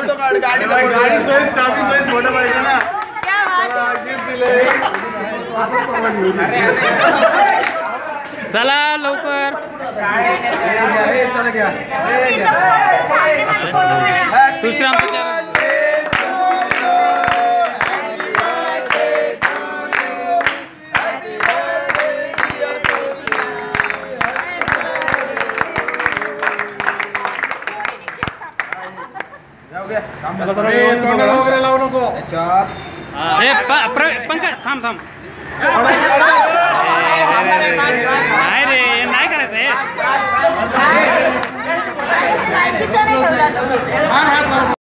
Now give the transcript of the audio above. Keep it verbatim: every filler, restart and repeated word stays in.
photo काढ गाडी गाडी सोबत चाबी सोबत फोटो पाहिजे ना क्या बात गिफ्ट दिले चला लवकर चला घ्या दुसरा वगैरे लावू नको पंकज थांब थांब नाही रे नाही करायचं